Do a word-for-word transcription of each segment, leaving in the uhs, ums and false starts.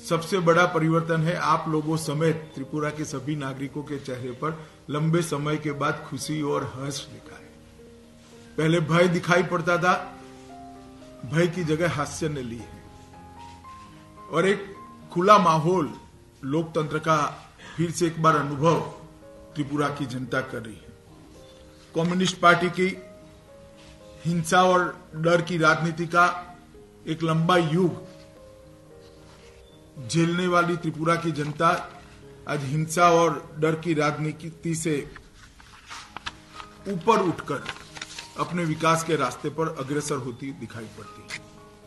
सबसे बड़ा परिवर्तन है आप लोगों समेत त्रिपुरा के सभी नागरिकों के चेहरे पर लंबे समय के बाद खुशी और हर्ष दिखा है। पहले भय दिखाई पड़ता था, भय की जगह हास्य ने ली है और एक खुला माहौल लोकतंत्र का फिर से एक बार अनुभव त्रिपुरा की जनता कर रही है। कम्युनिस्ट पार्टी की हिंसा और डर की राजनीति का एक लंबा युग झेलने वाली त्रिपुरा की जनता आज हिंसा और डर की राजनीति से ऊपर उठकर अपने विकास के रास्ते पर अग्रसर होती दिखाई पड़ती है।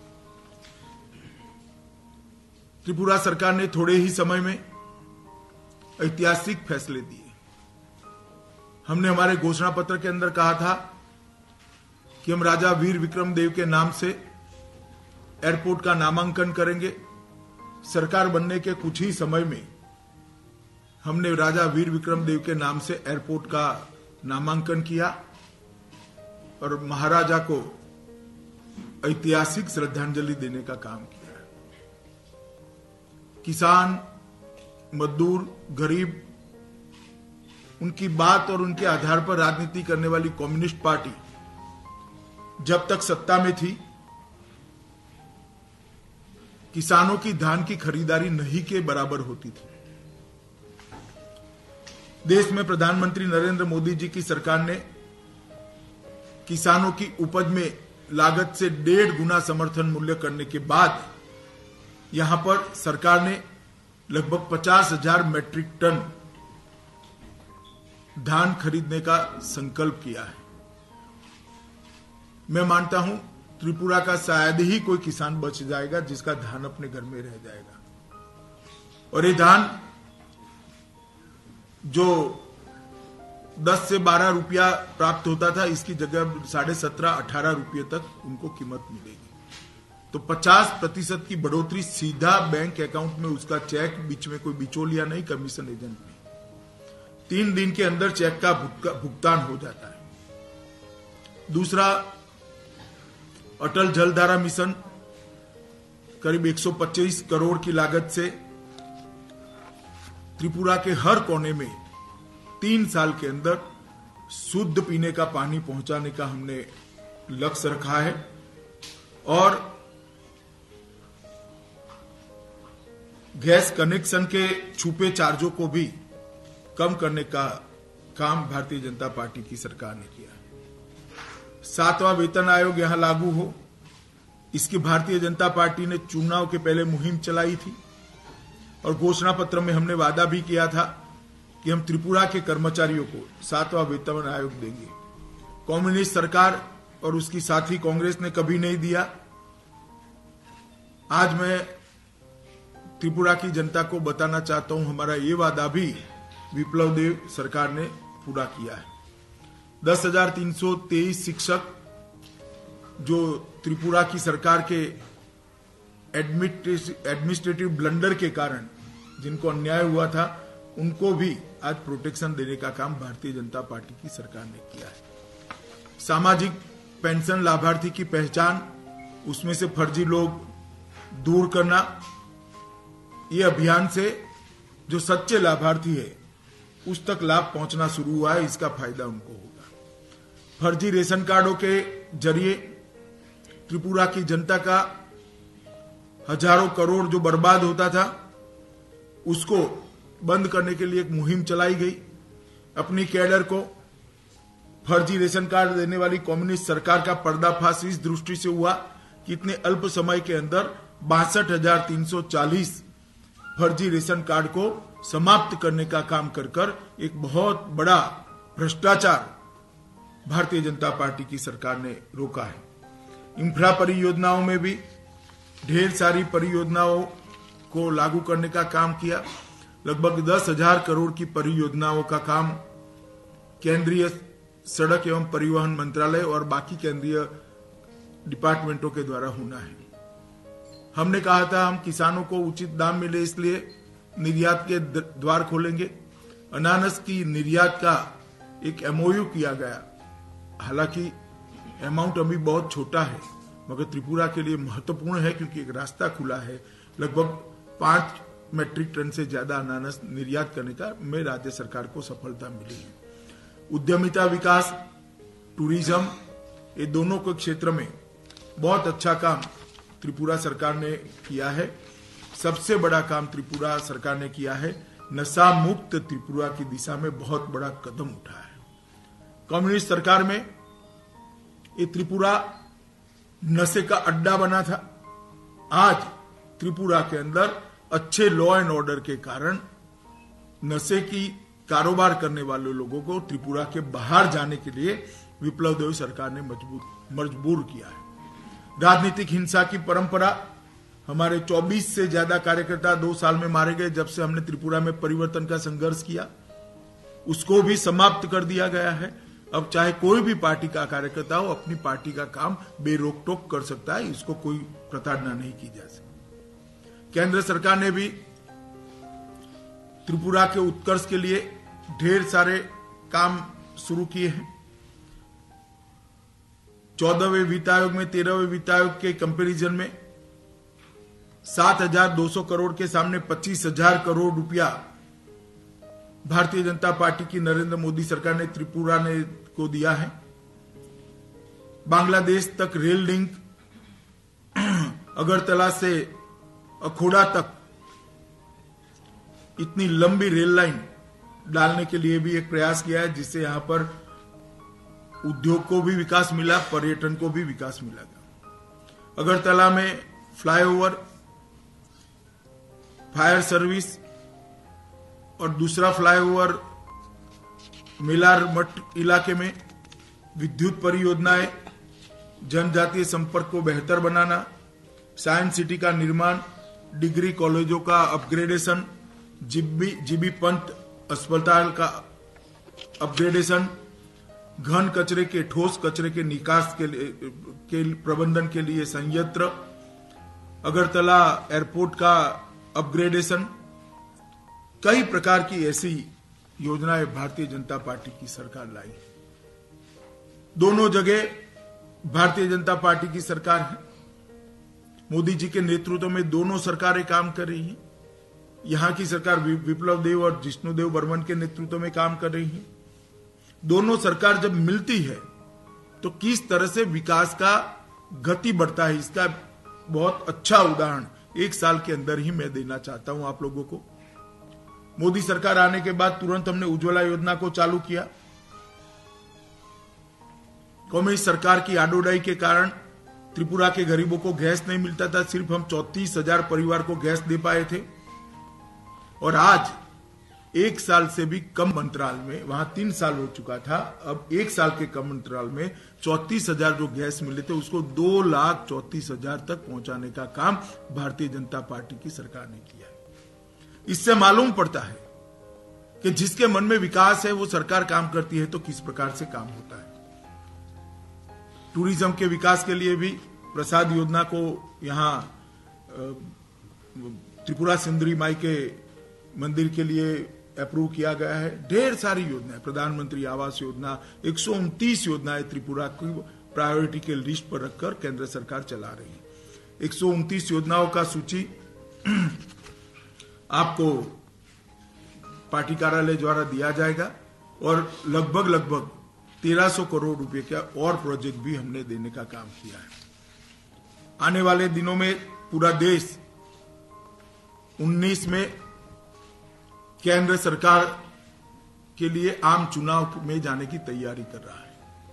त्रिपुरा सरकार ने थोड़े ही समय में ऐतिहासिक फैसले दिए। हमने हमारे घोषणा पत्र के अंदर कहा था कि हम राजा वीर विक्रम देव के नाम से एयरपोर्ट का नामांकन करेंगे। सरकार बनने के कुछ ही समय में हमने राजा वीर विक्रम देव के नाम से एयरपोर्ट का नामांकन किया और महाराजा को ऐतिहासिक श्रद्धांजलि देने का काम किया। किसान, मजदूर, गरीब, उनकी बात और उनके आधार पर राजनीति करने वाली कम्युनिस्ट पार्टी जब तक सत्ता में थी, किसानों की धान की खरीदारी नहीं के बराबर होती थी। देश में प्रधानमंत्री नरेंद्र मोदी जी की सरकार ने किसानों की उपज में लागत से डेढ़ गुना समर्थन मूल्य करने के बाद यहां पर सरकार ने लगभग पचास हजार मैट्रिक टन धान खरीदने का संकल्प किया है। मैं मानता हूं त्रिपुरा का शायद ही कोई किसान बच जाएगा जिसका धान अपने घर में रह जाएगा। और ये धान जो दस से बारह रुपया प्राप्त होता था, इसकी जगह साढ़े सत्रह अठारह रुपये तक उनको कीमत मिलेगी। तो पचास प्रतिशत की बढ़ोतरी सीधा बैंक अकाउंट में, उसका चेक, बीच में कोई बिचौलिया नहीं, कमीशन एजेंट नहीं। तीन दिन के अंदर चेक का भुगतान हो जाता है। दूसरा, अटल जलधारा मिशन करीब एक सौ पच्चीस करोड़ की लागत से त्रिपुरा के हर कोने में तीन साल के अंदर शुद्ध पीने का पानी पहुंचाने का हमने लक्ष्य रखा है। और गैस कनेक्शन के छुपे चार्जों को भी कम करने का काम भारतीय जनता पार्टी की सरकार ने किया है। सातवां वेतन आयोग यहां लागू हो, इसकी भारतीय जनता पार्टी ने चुनाव के पहले मुहिम चलाई थी और घोषणा पत्र में हमने वादा भी किया था कि हम त्रिपुरा के कर्मचारियों को सातवां वेतन आयोग देंगे। कम्युनिस्ट सरकार और उसकी साथी कांग्रेस ने कभी नहीं दिया। आज मैं त्रिपुरा की जनता को बताना चाहता हूं, हमारा ये वादा भी विप्लव देव सरकार ने पूरा किया है। दस हजार तीन सौ तेईस शिक्षक जो त्रिपुरा की सरकार के एडमिनिस्ट्रेटिव ब्लंडर के कारण जिनको अन्याय हुआ था, उनको भी आज प्रोटेक्शन देने का काम भारतीय जनता पार्टी की सरकार ने किया है। सामाजिक पेंशन लाभार्थी की पहचान, उसमें से फर्जी लोग दूर करना, ये अभियान से जो सच्चे लाभार्थी है उस तक लाभ पहुंचना शुरू हुआ है, इसका फायदा उनको होगा। फर्जी रेशन कार्डों के जरिए त्रिपुरा की जनता का हजारों करोड़ जो बर्बाद होता था, उसको बंद करने के लिए एक मुहिम चलाई गई। अपनी कैडर को फर्जी रेशन कार्ड देने वाली कम्युनिस्ट सरकार का पर्दाफाश इस दृष्टि से हुआ कि इतने अल्प समय के अंदर बासठ हजार तीन सौ चालीस फर्जी रेशन कार्ड को समाप्त करने का काम कर कर एक बहुत बड़ा भ्रष्टाचार भारतीय जनता पार्टी की सरकार ने रोका है। इंफ्रा परियोजनाओं में भी ढेर सारी परियोजनाओं को लागू करने का काम किया। लगभग दस हजार करोड़ की परियोजनाओं का काम केंद्रीय सड़क एवं परिवहन मंत्रालय और बाकी केंद्रीय डिपार्टमेंटों के द्वारा होना है। हमने कहा था हम किसानों को उचित दाम मिले इसलिए निर्यात के द्वार खोलेंगे। अनानस की निर्यात का एक एमओयू किया गया। हालांकि अमाउंट अभी बहुत छोटा है, मगर त्रिपुरा के लिए महत्वपूर्ण है क्योंकि एक रास्ता खुला है। लगभग पांच मेट्रिक टन से ज्यादा अनानास निर्यात करने का में राज्य सरकार को सफलता मिली है। उद्यमिता विकास, टूरिज्म, ये दोनों के क्षेत्र में बहुत अच्छा काम त्रिपुरा सरकार ने किया है। सबसे बड़ा काम त्रिपुरा सरकार ने किया है, नशा मुक्त त्रिपुरा की दिशा में बहुत बड़ा कदम उठाया है। कम्युनिस्ट सरकार में ये त्रिपुरा नशे का अड्डा बना था। आज त्रिपुरा के अंदर अच्छे लॉ एंड ऑर्डर के कारण नशे की कारोबार करने वाले लोगों को त्रिपुरा के बाहर जाने के लिए विप्लव देव सरकार ने मजबूर मजबूर किया है। राजनीतिक हिंसा की परंपरा, हमारे चौबीस से ज्यादा कार्यकर्ता दो साल में मारे गए जब से हमने त्रिपुरा में परिवर्तन का संघर्ष किया, उसको भी समाप्त कर दिया गया है। अब चाहे कोई भी पार्टी का कार्यकर्ता हो अपनी पार्टी का काम बेरोक टोक कर सकता है, इसको कोई प्रताड़ना नहीं की जा सकती। केंद्र सरकार ने भी त्रिपुरा के उत्कर्ष के लिए ढेर सारे काम शुरू किए हैं। चौदहवें वित्त आयोग में तेरहवें वित्त आयोग के कंपैरिजन में सात हजार दो सौ करोड़ के सामने पच्चीस हजार करोड़ रुपया भारतीय जनता पार्टी की नरेंद्र मोदी सरकार ने त्रिपुरा ने को दिया है। बांग्लादेश तक रेल लिंक, अगरतला से अखोड़ा तक इतनी लंबी रेल लाइन डालने के लिए भी एक प्रयास किया है, जिससे यहां पर उद्योग को भी विकास मिला, पर्यटन को भी विकास मिला। अगरतला में फ्लाईओवर, फायर सर्विस और दूसरा फ्लाईओवर मेलार मठ इलाके में विद्युत परियोजनाएं, जनजातीय संपर्क को बेहतर बनाना, साइंस सिटी का निर्माण, डिग्री कॉलेजों का अपग्रेडेशन, जीबी जीबी पंत अस्पताल का अपग्रेडेशन, घन कचरे के ठोस कचरे के निकास के, के प्रबंधन के लिए संयंत्र, अगरतला एयरपोर्ट का अपग्रेडेशन, कई प्रकार की ऐसी योजनाएं भारतीय जनता पार्टी की सरकार लाई। दोनों जगह भारतीय जनता पार्टी की सरकार है। मोदी जी के नेतृत्व में दोनों सरकारें काम कर रही हैं। यहां की सरकार विप्लव देव और जिष्णुदेव बर्मन के नेतृत्व में काम कर रही है। दोनों सरकार जब मिलती है तो किस तरह से विकास का गति बढ़ता है, इसका बहुत अच्छा उदाहरण एक साल के अंदर ही मैं देना चाहता हूं आप लोगों को। मोदी सरकार आने के बाद तुरंत हमने उज्ज्वला योजना को चालू किया। कम्युनिस्ट सरकार की आडोडाई के कारण त्रिपुरा के गरीबों को गैस नहीं मिलता था। सिर्फ हम चौंतीस हजार परिवार को गैस दे पाए थे और आज एक साल से भी कम अंतराल में, वहां तीन साल हो चुका था, अब एक साल के कम अंतराल में चौंतीस हजार जो गैस मिले थे उसको दो लाख चौंतीस हजार तक पहुंचाने का काम भारतीय जनता पार्टी की सरकार ने किया है। इससे मालूम पड़ता है कि जिसके मन में विकास है वो सरकार काम करती है तो किस प्रकार से काम होता है। टूरिज्म के विकास के लिए भी प्रसाद योजना को यहां त्रिपुरा सुंदरी माई के मंदिर के लिए अप्रूव किया गया है। ढेर सारी योजनाएं, प्रधानमंत्री आवास योजना, एक सौ उनतीस योजनाएं त्रिपुरा की प्रायोरिटी के लिस्ट पर रखकर केंद्र सरकार चला रही है। एक सौ उनतीस योजनाओं का सूची आपको पार्टी कार्यालय द्वारा दिया जाएगा और लगभग लगभग तेरह सौ करोड़ रुपए का और प्रोजेक्ट भी हमने देने का काम किया है। आने वाले दिनों में पूरा देश उन्नीस में केंद्र सरकार के लिए आम चुनाव में जाने की तैयारी कर रहा है।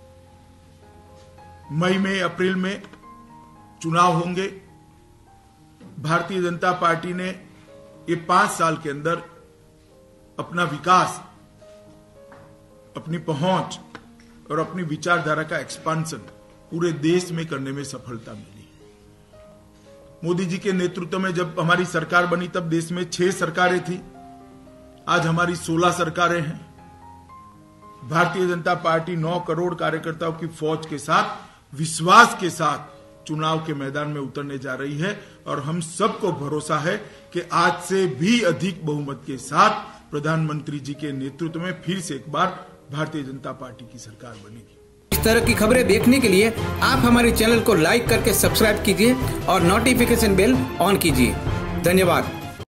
मई में, अप्रैल में चुनाव होंगे। भारतीय जनता पार्टी ने ये पांच साल के अंदर अपना विकास, अपनी पहुंच और अपनी विचारधारा का एक्सपांशन पूरे देश में करने में सफलता मिली। मोदी जी के नेतृत्व में जब हमारी सरकार बनी तब देश में छह सरकारें थी, आज हमारी सोलह सरकारें हैं। भारतीय जनता पार्टी नौ करोड़ कार्यकर्ताओं की फौज के साथ, विश्वास के साथ चुनाव के मैदान में उतरने जा रही है और हम सबको भरोसा है कि आज से भी अधिक बहुमत के साथ प्रधानमंत्री जी के नेतृत्व में फिर से एक बार भारतीय जनता पार्टी की सरकार बनेगी। इस तरह की खबरें देखने के लिए आप हमारे चैनल को लाइक करके सब्सक्राइब कीजिए और नोटिफिकेशन बेल ऑन कीजिए। धन्यवाद।